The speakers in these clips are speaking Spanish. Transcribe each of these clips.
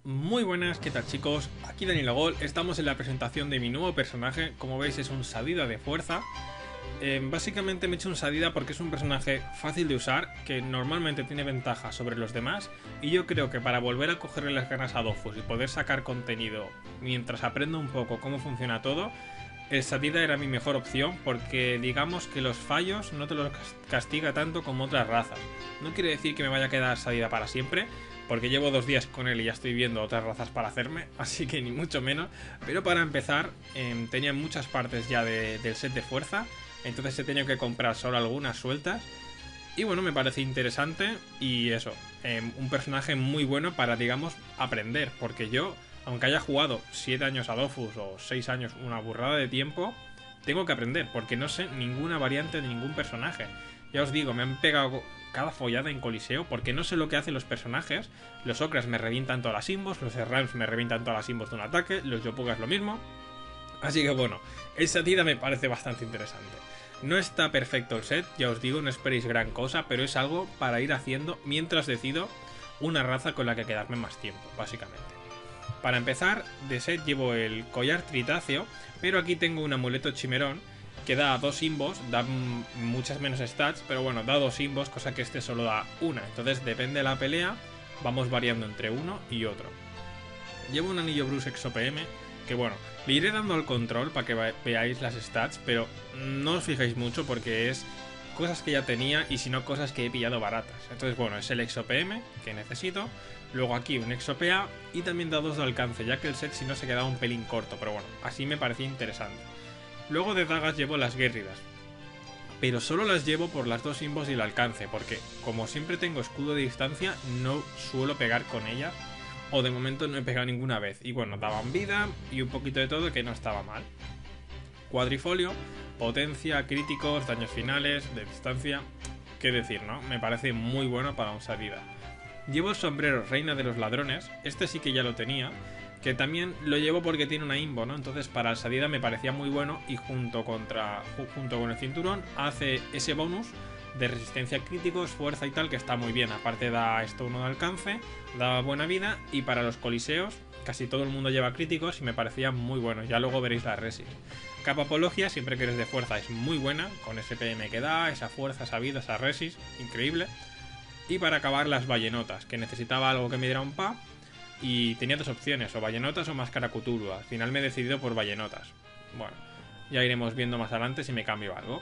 Muy buenas, ¿qué tal chicos? Aquí Daniel Gol, estamos en la presentación de mi nuevo personaje. Como veis es un Sadida de fuerza. Básicamente me he hecho un Sadida porque es un personaje fácil de usar, que normalmente tiene ventaja sobre los demás, y yo creo que para volver a cogerle las ganas a Dofus y poder sacar contenido mientras aprendo un poco cómo funciona todo, el Sadida era mi mejor opción, porque digamos que los fallos no te los castiga tanto como otras razas. No quiere decir que me vaya a quedar Sadida para siempre, porque llevo 2 días con él y ya estoy viendo otras razas para hacerme, así que ni mucho menos. Pero para empezar, tenía muchas partes ya del set de fuerza, entonces he tenido que comprar solo algunas sueltas. Y bueno, me parece interesante y eso, un personaje muy bueno para, digamos, aprender, porque yo, aunque haya jugado 7 años a Dofus o 6 años, una burrada de tiempo, tengo que aprender, porque no sé ninguna variante de ningún personaje. Ya os digo, me han pegado cada follada en Coliseo porque no sé lo que hacen los personajes. Los Okras me revientan todas las imbos, los Rams me revientan todas las imbos de un ataque, los Yopugas lo mismo. Así que bueno, el Sadida me parece bastante interesante. No está perfecto el set, ya os digo, no esperéis gran cosa, pero es algo para ir haciendo mientras decido una raza con la que quedarme más tiempo, básicamente. Para empezar, de set llevo el collar tritáceo, pero aquí tengo un amuleto chimerón que da 2 imbos, da muchas menos stats, pero bueno, da 2 imbos, cosa que este solo da una. Entonces, depende de la pelea, vamos variando entre uno y otro. Llevo un anillo Bruce ExoPM, que bueno, le iré dando al control para que veáis las stats, pero no os fijéis mucho porque es cosas que ya tenía y si no cosas que he pillado baratas. Entonces bueno, es el ExoPM que necesito, luego aquí un ExoPA y también da 2 de alcance, ya que el set si no se quedaba un pelín corto, pero bueno, así me parecía interesante. Luego de dagas llevo las guerridas, pero solo las llevo por las 2 imbos y el alcance, porque como siempre tengo escudo de distancia, no suelo pegar con ellas, o de momento no he pegado ninguna vez. Y bueno, daban vida y un poquito de todo que no estaba mal. Cuadrifolio, potencia, críticos, daños finales, de distancia, qué decir, ¿no? Me parece muy bueno para un Sadida. Llevo el sombrero Reina de los Ladrones, este sí que ya lo tenía, que también lo llevo porque tiene una imbo, ¿no? Entonces para el Sadida me parecía muy bueno y junto con el cinturón hace ese bonus de resistencia a críticos, fuerza y tal, que está muy bien. Aparte da esto uno de alcance, da buena vida y para los coliseos casi todo el mundo lleva críticos y me parecía muy bueno. Ya luego veréis la resis. Capa apología, siempre que eres de fuerza es muy buena, con ese PM que da, esa fuerza, esa vida, esa resis, increíble. Y para acabar las ballenotas, que necesitaba algo que me diera un pa. Y tenía 2 opciones, o ballenotas o máscara Cthulhu. Al final me he decidido por ballenotas. Bueno, ya iremos viendo más adelante si me cambio algo.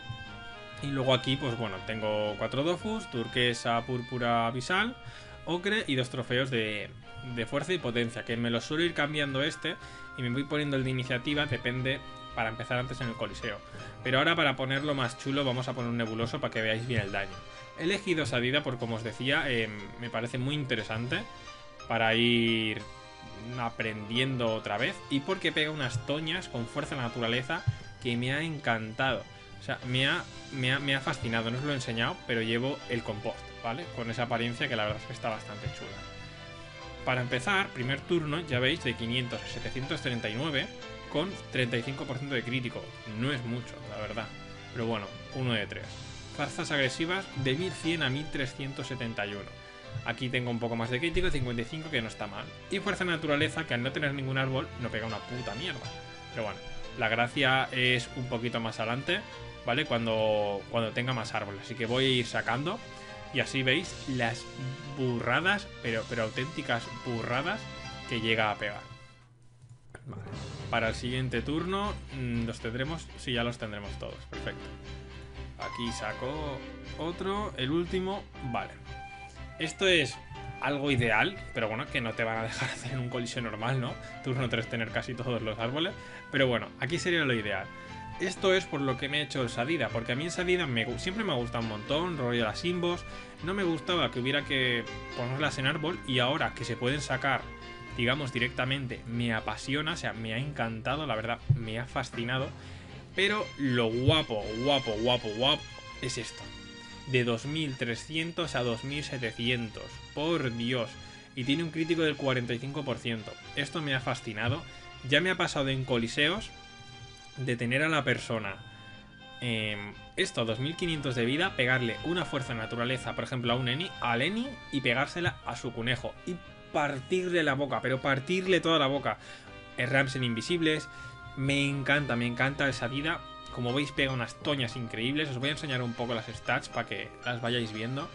Y luego aquí, pues bueno, tengo 4 Dofus, turquesa, púrpura, abisal, ocre y 2 trofeos de fuerza y potencia, que me los suelo ir cambiando y me voy poniendo el de iniciativa, depende, para empezar antes en el coliseo. Pero ahora para ponerlo más chulo vamos a poner un nebuloso para que veáis bien el daño. He elegido Sadida por, como os decía, me parece muy interesante para ir aprendiendo otra vez y porque pega unas toñas con fuerza de naturaleza que me ha encantado. O sea, me ha fascinado, no os lo he enseñado, pero llevo el compost, ¿vale? Con esa apariencia que la verdad es que está bastante chula. Para empezar, primer turno, ya veis, de 500 a 739 con 35% de crítico. No es mucho, la verdad. Pero bueno, 1 de 3. Farzas agresivas de 1100 a 1371. Aquí tengo un poco más de crítico, 55, que no está mal. Y fuerza naturaleza, que al no tener ningún árbol, no pega una puta mierda. Pero bueno, la gracia es un poquito más adelante, ¿vale? Cuando tenga más árboles. Así que voy a ir sacando. Y así veis las burradas, pero auténticas burradas que llega a pegar. Vale. Para el siguiente turno los tendremos, sí, ya los tendremos todos, perfecto. Aquí saco otro, el último, vale. Esto es algo ideal, pero bueno, que no te van a dejar hacer en un coliseo normal, ¿no? Turno 3 tener casi todos los árboles, pero bueno, aquí sería lo ideal. Esto es por lo que me he hecho el Sadida, porque a mí el Sadida siempre me ha gustado un montón, rollo de las imbos, no me gustaba que hubiera que ponerlas en árbol y ahora que se pueden sacar, digamos, directamente, me apasiona, o sea, me ha encantado, la verdad, me ha fascinado, pero lo guapo es esto. De 2300 a 2700, por Dios, y tiene un crítico del 45%. Esto me ha fascinado, ya me ha pasado en coliseos de tener a la persona esto, 2500 de vida, pegarle una fuerza naturaleza, por ejemplo, a un Eni, al Eni y pegársela a su conejo. Y partirle la boca, pero partirle toda la boca. Ramsen invisibles, me encanta esa vida. Como veis pega unas toñas increíbles. Os voy a enseñar un poco las stats para que las vayáis viendo.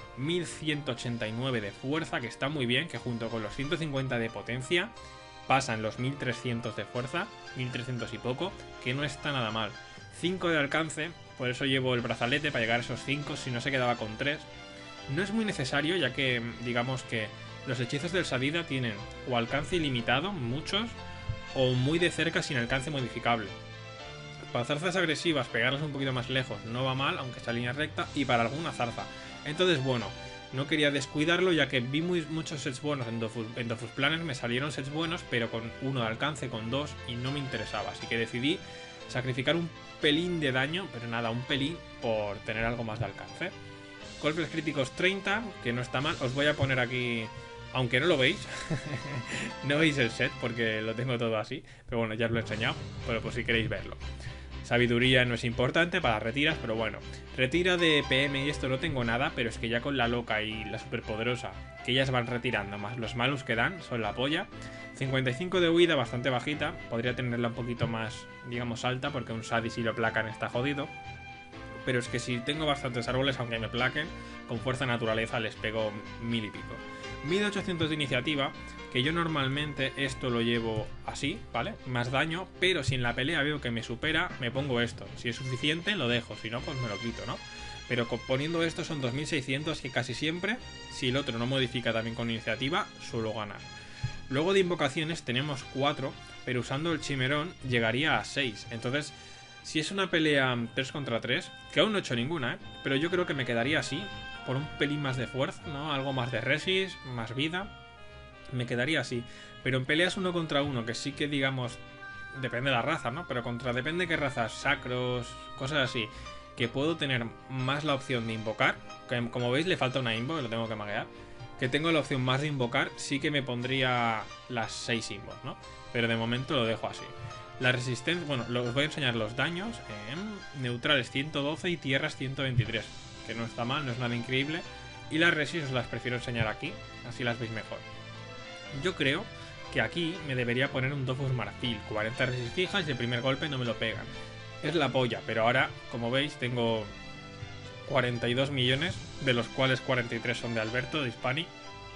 1189 de fuerza, que está muy bien, que junto con los 150 de potencia pasan los 1300 de fuerza, 1300 y poco, que no está nada mal. 5 de alcance, por eso llevo el brazalete para llegar a esos 5, si no se quedaba con 3. No es muy necesario, ya que digamos que los hechizos del Sadida tienen o alcance ilimitado, muchos, o muy de cerca sin alcance modificable. Para zarzas agresivas, pegarlas un poquito más lejos no va mal, aunque sea línea recta, y para alguna zarza. Entonces, bueno, no quería descuidarlo, ya que vi muchos sets buenos en Dofus Planes, me salieron sets buenos, pero con 1 de alcance, con 2, y no me interesaba. Así que decidí sacrificar un pelín de daño, pero nada, un pelín, por tener algo más de alcance. Golpes críticos 30, que no está mal. Os voy a poner aquí, aunque no lo veis, no veis el set porque lo tengo todo así, pero bueno, ya os lo he enseñado, pero por si queréis verlo. Sabiduría no es importante para retiras, pero bueno, retira de PM y esto no tengo nada, pero es que ya con la loca y la superpoderosa, que ellas van retirando, más los malus que dan, son la polla. 55 de huida, bastante bajita, podría tenerla un poquito más, digamos, alta, porque un Sadi si lo placan está jodido. Pero es que si tengo bastantes árboles, aunque me plaquen, con fuerza naturaleza les pego 1000 y pico. 1800 de iniciativa, que yo normalmente esto lo llevo así, ¿vale? Más daño, pero si en la pelea veo que me supera, me pongo esto. Si es suficiente, lo dejo, si no, pues me lo quito, ¿no? Pero poniendo esto son 2600, que casi siempre, si el otro no modifica también con iniciativa, suelo ganar. Luego de invocaciones tenemos 4, pero usando el chimerón llegaría a 6. Entonces, si es una pelea 3 contra 3, que aún no he hecho ninguna, pero yo creo que me quedaría así, por un pelín más de fuerza, ¿no? Algo más de resist, más vida, me quedaría así. Pero en peleas 1 contra 1, que sí que digamos, depende de la raza, ¿no? Pero depende de qué razas, sacros, cosas así, que puedo tener más la opción de invocar, que como veis le falta una invo, lo tengo que maguear, que tengo la opción más de invocar, sí que me pondría las 6 invos, ¿no? Pero de momento lo dejo así. La resistencia, bueno, os voy a enseñar los daños. Neutrales 112 y tierras 123, que no está mal, no es nada increíble. Y las resist os las prefiero enseñar aquí, así las veis mejor. Yo creo que aquí me debería poner un Dofus Marfil, 40 resist fijas y el primer golpe no me lo pegan. Es la polla, pero ahora, como veis, tengo 42 millones, de los cuales 43 son de Alberto, de Hispani.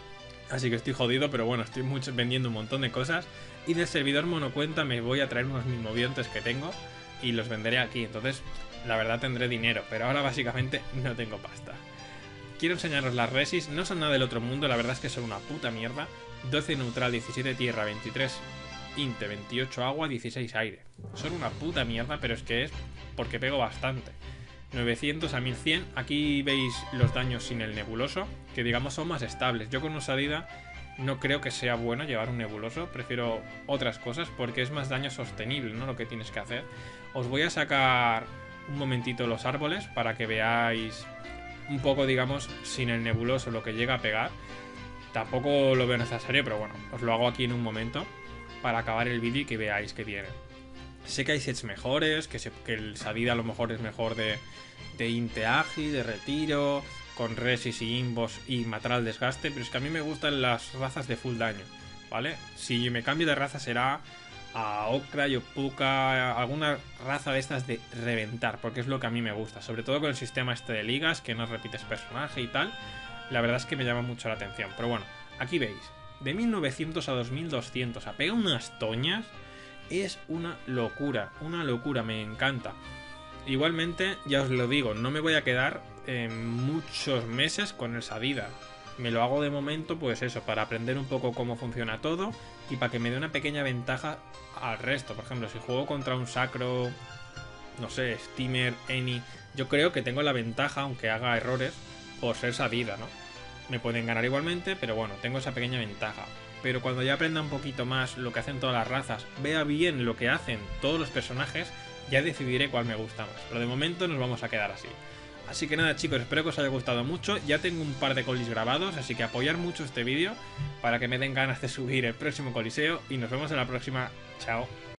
Así que estoy jodido, pero bueno, estoy vendiendo un montón de cosas. Y del servidor monocuenta me voy a traer unos mismoviontes que tengo y los venderé aquí. Entonces, la verdad tendré dinero, pero ahora básicamente no tengo pasta. Quiero enseñaros las resis, no son nada del otro mundo, la verdad es que son una puta mierda. 12 neutral, 17 tierra, 23 inte, 28 agua, 16 aire. Son una puta mierda, pero es que es porque pego bastante. 900 a 1100, aquí veis los daños sin el nebuloso, que digamos son más estables. Yo con Usadida no creo que sea bueno llevar un nebuloso, prefiero otras cosas porque es más daño sostenible, ¿no? Lo que tienes que hacer. Os voy a sacar un momentito los árboles para que veáis un poco, digamos, sin el nebuloso lo que llega a pegar. Tampoco lo veo necesario, pero bueno, os lo hago aquí en un momento para acabar el vídeo y que veáis que tiene. Sé que hay sets mejores, que el Sadida a lo mejor es mejor de Inte Agi, de retiro, con Resis y Imbos y matar al desgaste, pero es que a mí me gustan las razas de full daño, ¿vale? Si me cambio de raza será a Okra, Yopuka, alguna raza de estas de reventar, porque es lo que a mí me gusta, sobre todo con el sistema este de ligas, que no repites personaje y tal, la verdad es que me llama mucho la atención. Pero bueno, aquí veis, de 1900 a 2200, a pega unas toñas. Es una locura, me encanta. Igualmente, ya os lo digo, no me voy a quedar muchos meses con el Sadida. Me lo hago de momento, pues eso, para aprender un poco cómo funciona todo y para que me dé una pequeña ventaja al resto. Por ejemplo, si juego contra un sacro, no sé, Steamer, Eni, yo creo que tengo la ventaja, aunque haga errores, por ser Sadida, ¿no? Me pueden ganar igualmente, pero bueno, tengo esa pequeña ventaja. Pero cuando ya aprenda un poquito más lo que hacen todas las razas, vea bien lo que hacen todos los personajes, ya decidiré cuál me gusta más. Pero de momento nos vamos a quedar así. Así que nada chicos, espero que os haya gustado mucho. Ya tengo un par de colis grabados, así que apoyar mucho este vídeo para que me den ganas de subir el próximo coliseo. Y nos vemos en la próxima. Chao.